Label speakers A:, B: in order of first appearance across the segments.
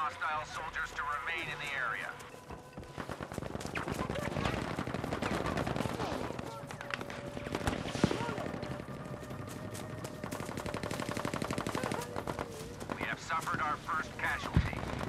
A: hostile soldiers to remain in the area. We have suffered our first casualty.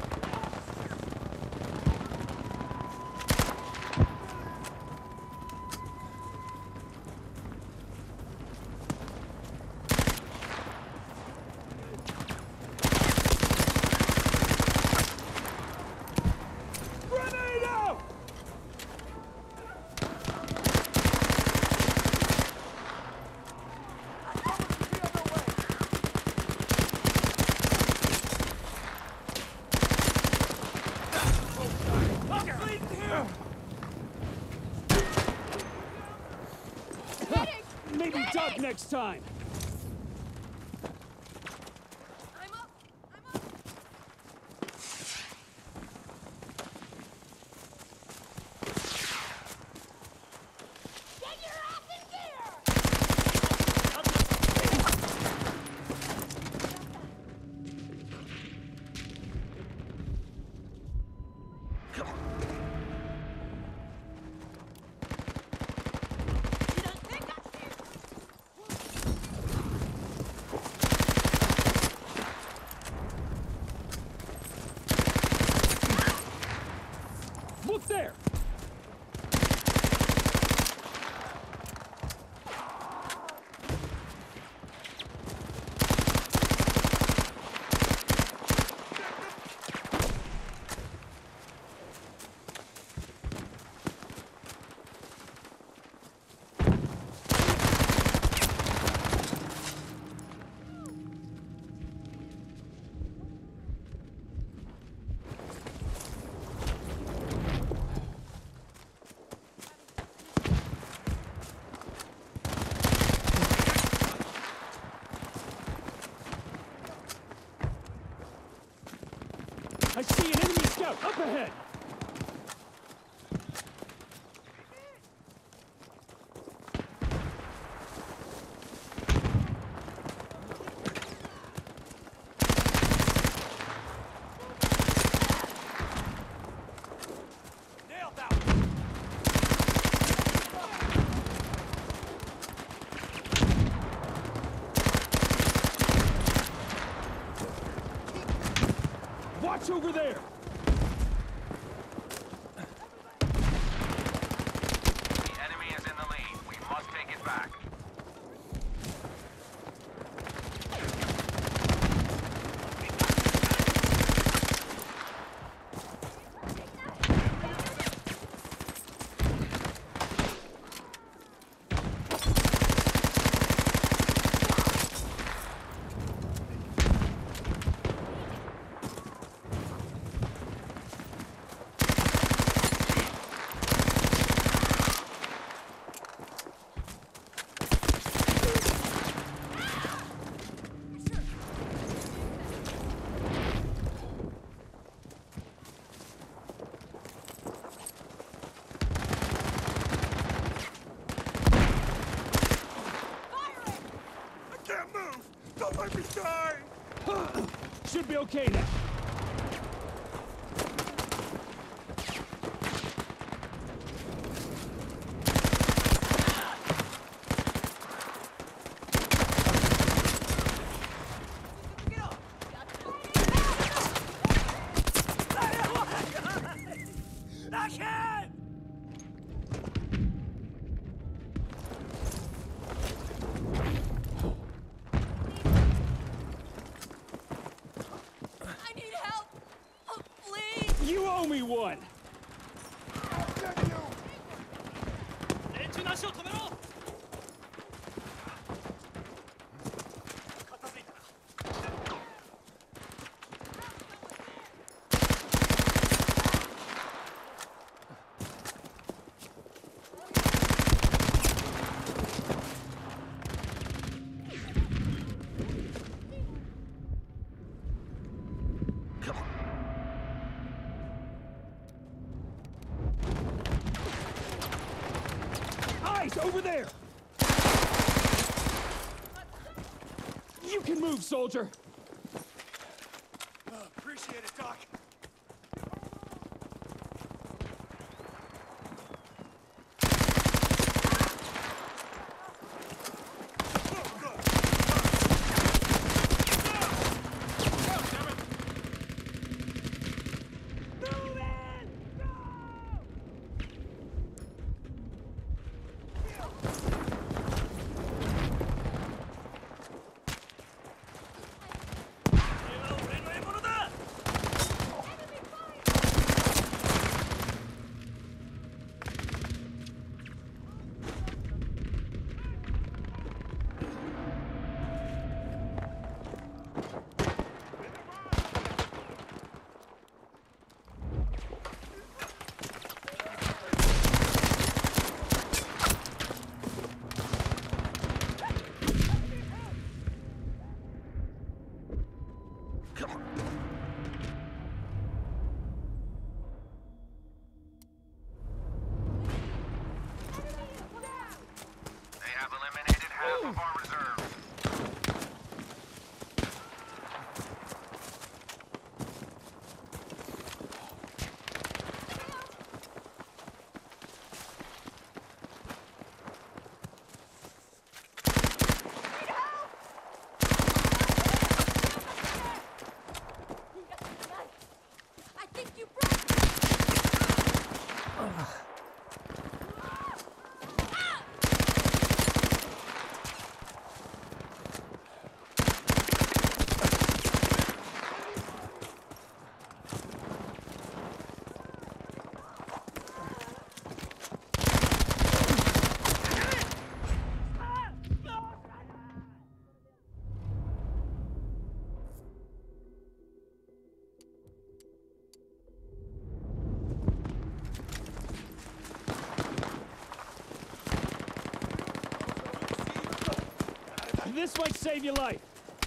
B: Maybe duck next time.
C: I'm up. I'm up. Get your ass in gear.
B: Look there! I see an enemy scout up ahead!
A: Nailed that!
B: Watch over there!
A: The enemy is in the lead. We must take it back. Can't move! Don't let me die!
B: Should be okay now.
A: I can't!
C: I need help. Oh, please.
B: You owe me one! Eyes over there! You can move, soldier!
A: Appreciate it, Doc.
B: This might save your life.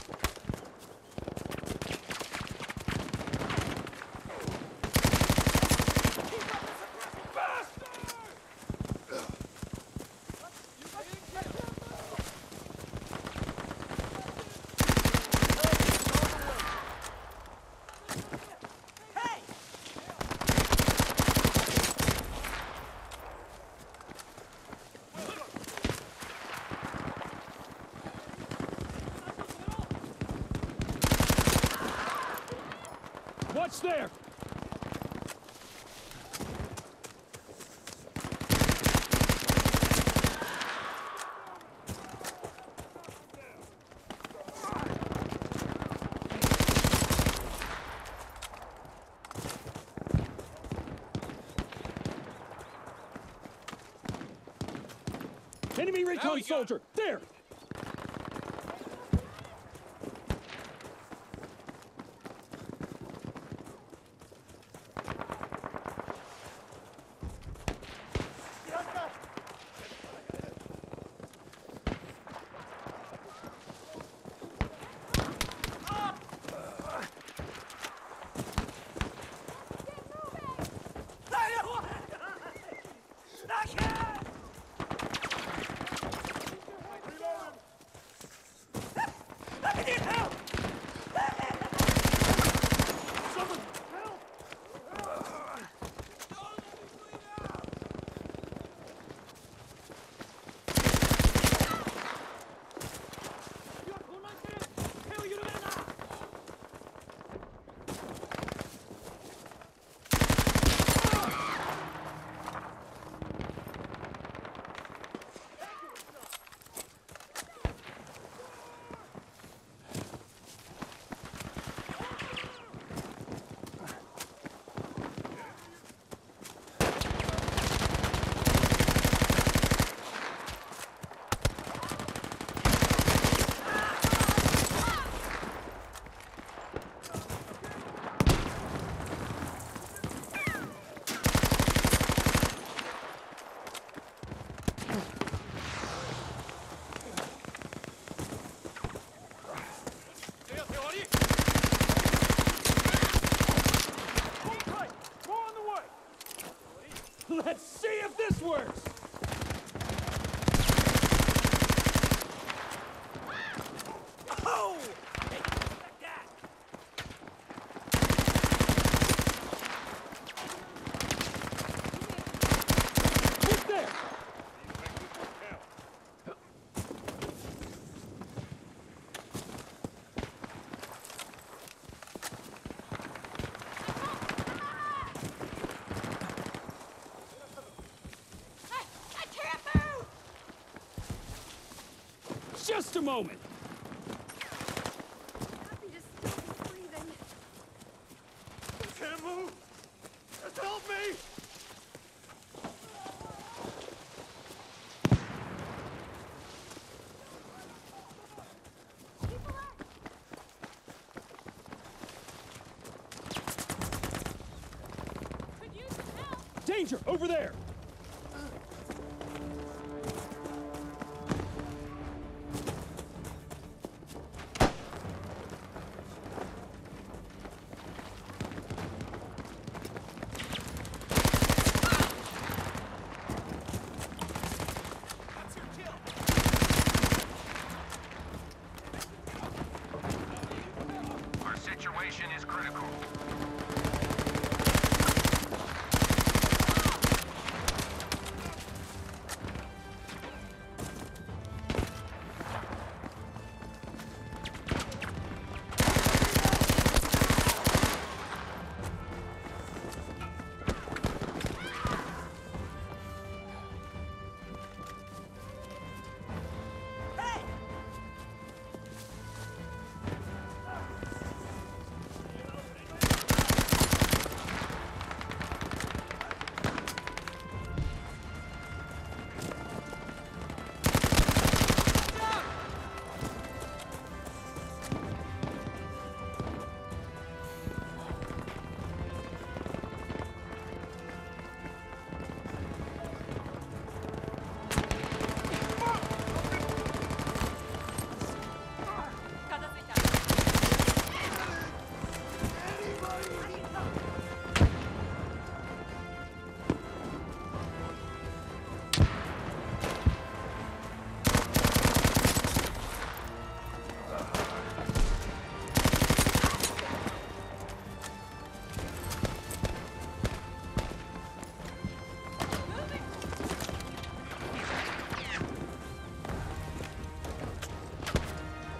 B: Watch there! Enemy recon soldier! There! Let's see if this works! Oh! Who's there? Just a moment!
C: Happy to still be breathing.
B: Can't move! Just help me!
C: People are... Could use some help.
B: Danger! Over there!
A: Our situation is critical.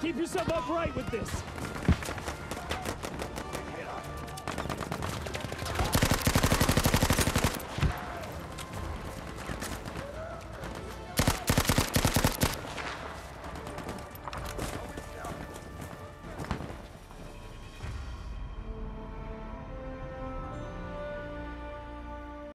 B: Keep yourself upright with this.